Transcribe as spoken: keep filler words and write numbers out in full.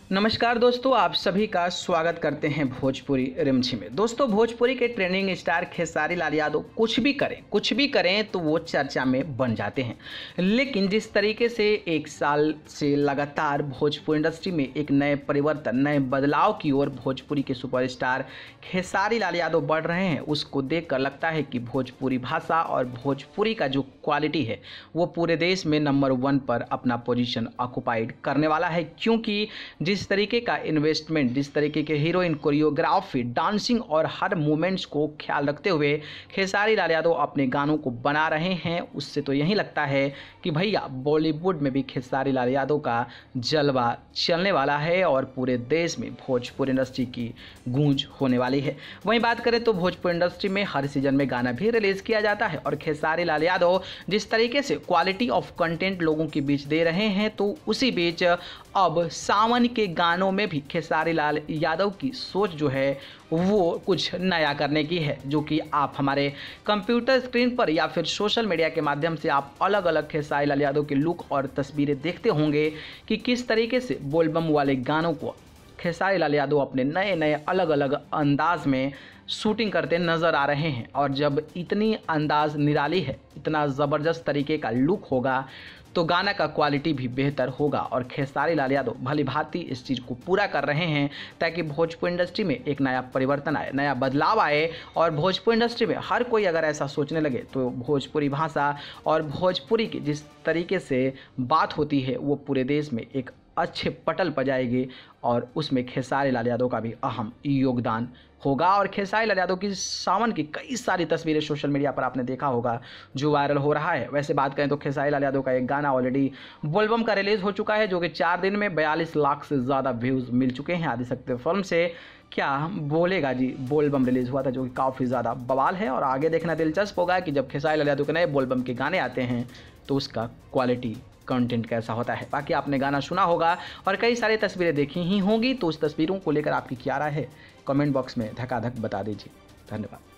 नमस्कार दोस्तों, आप सभी का स्वागत करते हैं भोजपुरी रिमझिम में। दोस्तों, भोजपुरी के ट्रेंडिंग स्टार खेसारी लाल यादव कुछ भी करें कुछ भी करें तो वो चर्चा में बन जाते हैं। लेकिन जिस तरीके से एक साल से लगातार भोजपुरी इंडस्ट्री में एक नए परिवर्तन, नए बदलाव की ओर भोजपुरी के सुपरस्टार खेसारी लाल यादव बढ़ रहे हैं, उसको देखकर लगता है कि भोजपुरी भाषा और भोजपुरी का जो क्वालिटी है वो पूरे देश में नंबर वन पर अपना पोजीशन ऑक्युपाइड करने वाला है। क्योंकि जिस तरीके का इन्वेस्टमेंट, जिस तरीके के हीरोइन, कोरियोग्राफी, डांसिंग और हर मोमेंट्स को ख्याल रखते हुए खेसारी लाल यादव अपने गानों को बना रहे हैं, उससे तो यही लगता है कि भैया बॉलीवुड में भी खेसारी लाल यादव का जलवा चलने वाला है और पूरे देश में भोजपुरी इंडस्ट्री की गूंज होने वाली है। वहीं बात करें तो भोजपुरी इंडस्ट्री में हर सीजन में गाना भी रिलीज किया जाता है और खेसारी लाल यादव जिस तरीके से क्वालिटी ऑफ कंटेंट लोगों के बीच दे रहे हैं, तो उसी बीच अब सावन के गानों में भी खेसारी लाल यादव की सोच जो है वो कुछ नया करने की है, जो कि आप हमारे कंप्यूटर स्क्रीन पर या फिर सोशल मीडिया के माध्यम से आप अलग अलग खेसारी लाल यादव के लुक और तस्वीरें देखते होंगे कि किस तरीके से बोलबम वाले गानों को खेसारी लाल यादव अपने नए नए अलग अलग अंदाज में शूटिंग करते नज़र आ रहे हैं। और जब इतनी अंदाज निराली है, इतना ज़बरदस्त तरीके का लुक होगा तो गाना का क्वालिटी भी बेहतर होगा। और खेसारी लाल यादव भली भांति इस चीज़ को पूरा कर रहे हैं ताकि भोजपुरी इंडस्ट्री में एक नया परिवर्तन आए, नया बदलाव आए। और भोजपुरी इंडस्ट्री में हर कोई अगर ऐसा सोचने लगे तो भोजपुरी भाषा और भोजपुरी की जिस तरीके से बात होती है वो पूरे देश में एक अच्छे पटल पर जाएगी और उसमें खेसारी लाल यादव का भी अहम योगदान होगा। और खेसारी लाल यादव की सावन की कई सारी तस्वीरें सोशल मीडिया पर आपने देखा होगा जो वायरल हो रहा है। वैसे बात करें तो खेसारी लाल यादव का एक गाना ऑलरेडी बोलबम का रिलीज हो चुका है, जो कि चार दिन में बयालीस लाख से ज़्यादा व्यूज़ मिल चुके हैं। आदिशक्ति फिल्म से क्या बोलेगा जी बोलबम रिलीज़ हुआ था, जो कि काफ़ी ज़्यादा बवाल है। और आगे देखना दिलचस्प होगा कि जब खेसारी लाल यादव के नए बोलबम के गाने आते हैं तो उसका क्वालिटी कंटेंट कैसा होता है। बाकी आपने गाना सुना होगा और कई सारी तस्वीरें देखी ही होंगी, तो उस तस्वीरों को लेकर आपकी क्या राय है कमेंट बॉक्स में धकाधक बता दीजिए। धन्यवाद।